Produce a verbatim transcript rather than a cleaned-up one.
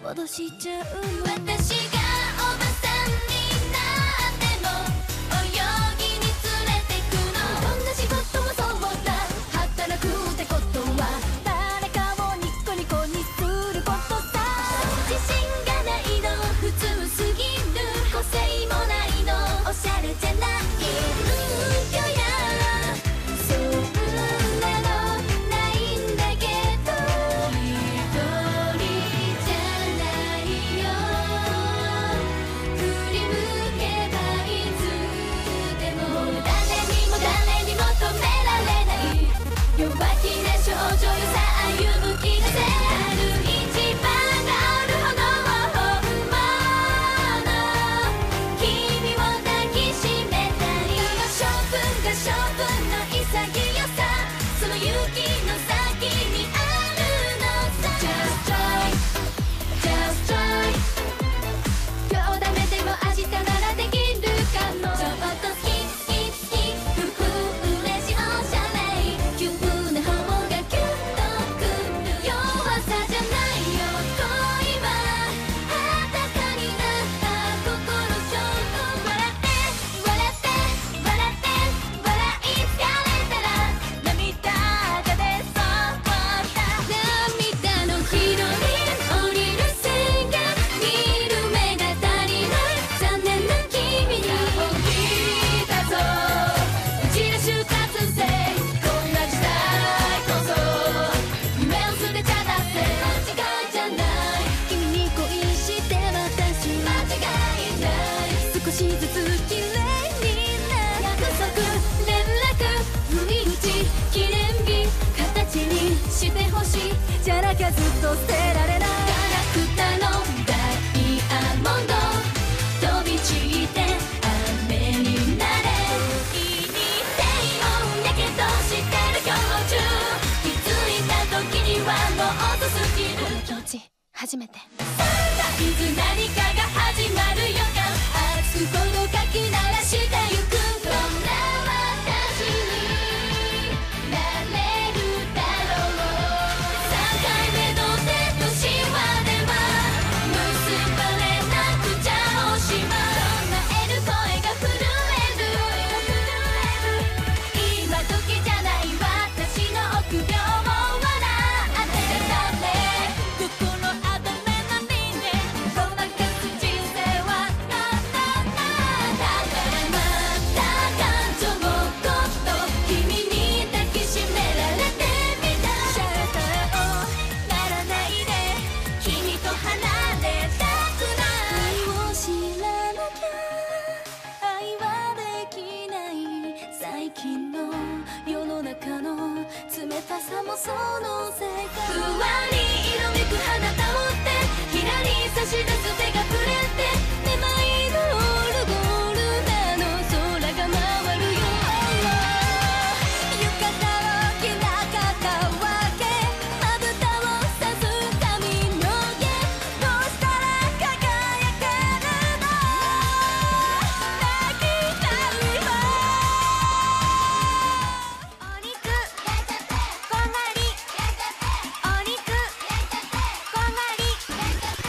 戻しちゃう。私がおばさんになっても泳ぎに連れてくの。どんな仕事もそうだ。働くってことは誰かをニコニコにすることさ。自信がないの普通すぎる。個性もないのおしゃれじゃない。うんよやそんなのないんだけど一人じゃないよ。振り向けばいつでも誰にも誰にも止められない弱気な少女よさ歩む気がせある一番があるほど本物。君を抱きしめたい。勝負が勝負の潔さ。その勇気の先にあるのさ。 Just try Just try 今日ダメでも明日ならできるかも。ちょっと好き好き好きふふ嬉しいおしゃれ急な方がキュッとくる。弱さじゃないよ恋は裸になった心。ちょっと笑って笑って笑って笑い疲れたら涙が出そうだ。涙のヒロイン降りる線が見る目が足りない残念な君に起きたぞ。打ち出した通性こんな時代こそ夢を捨てちゃだって間違いじゃない。君に恋して私間違いない。少しずつ綺麗になる。約束連絡不意打ち記念日形にしてほしい。じゃなきゃずっと捨てられない。ガラクタのダイヤモンド飛び散って雨になれ。いいにてもやけどしてる今日中気づいた時にはもう遅すぎる。この気持ち初めていつ何かが始まる予感。熱くこのかき鳴らしてゆく。どんな私になれるだろう。さんかいめの手とシワでは結ばれなくちゃおしまい。唱える声が震える。今時じゃない私の臆病を笑ってたね。心アドレナリンでごまかす人生はななな。だからまた感情をこっと君に抱きしめられてみた。シャレたをならないで君と離れたくない。愛を知らなきゃ愛はできない。最近の世の中の冷たさもそのせいか。不安に色めく花束